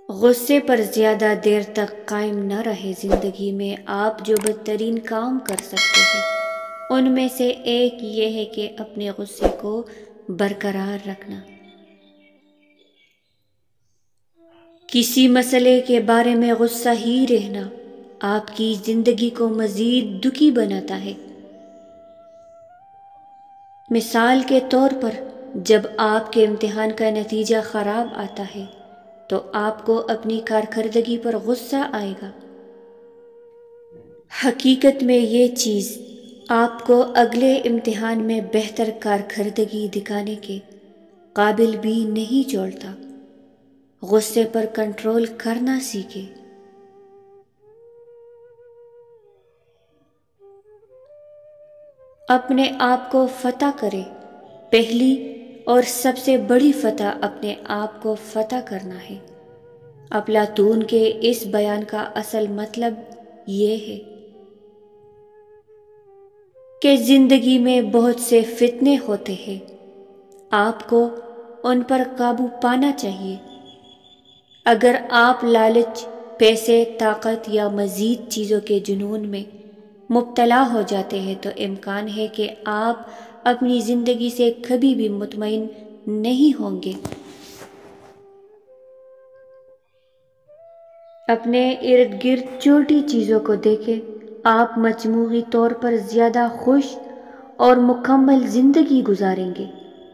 غصے پر زیادہ دیر تک قائم نہ رہے۔ زندگی میں آپ جو بدترین کام کر سکتے ہیں ان میں سے ایک یہ ہے کہ اپنے غصے کو برقرار رکھنا۔ کسی مسئلے کے بارے میں غصہ ہی رہنا آپ کی زندگی کو مزید دکھی بناتا ہے۔ مثال کے طور پر جب آپ کے امتحان کا نتیجہ خراب آتا ہے تو آپ کو اپنی کارکردگی پر غصہ آئے گا۔ حقیقت میں یہ چیز آپ کو اگلے امتحان میں بہتر کارکردگی دکھانے کے قابل بھی نہیں چھوڑتا۔ غصے پر کنٹرول کرنا سیکھیں۔ اپنے آپ کو فتح کریں۔ پہلی اور سب سے بڑی فتح اپنے آپ کو فتح کرنا ہے۔ افلاطون کے اس بیان کا اصل مطلب یہ ہے کہ زندگی میں بہت سے فتنے ہوتے ہیں، آپ کو ان پر قابو پانا چاہیے۔ اگر آپ لالچ، پیسے، طاقت یا مزید چیزوں کے جنون میں مبتلا ہو جاتے ہیں تو امکان ہے کہ آپ اپنی زندگی سے کبھی بھی مطمئن نہیں ہوں گے۔ اپنے ارد گرد چھوٹی چیزوں کو دیکھیں، آپ مجموعی طور پر زیادہ خوش اور مکمل زندگی گزاریں گے۔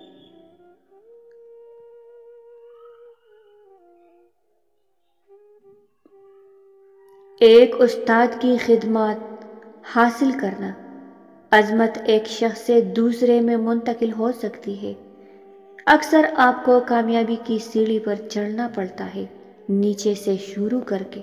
ایک استاد کی خدمات حاصل کرنا۔ عظمت ایک شخص سے دوسرے میں منتقل ہو سکتی ہے۔ اکثر آپ کو کامیابی کی سیڑھی پر چڑھنا پڑتا ہے، نیچے سے شروع کر کے۔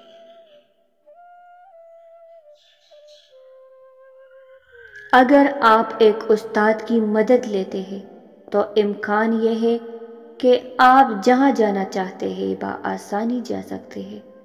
اگر آپ ایک استاد کی مدد لیتے ہیں تو امکان یہ ہے کہ آپ جہاں جانا چاہتے ہیں بآسانی جا سکتے ہیں۔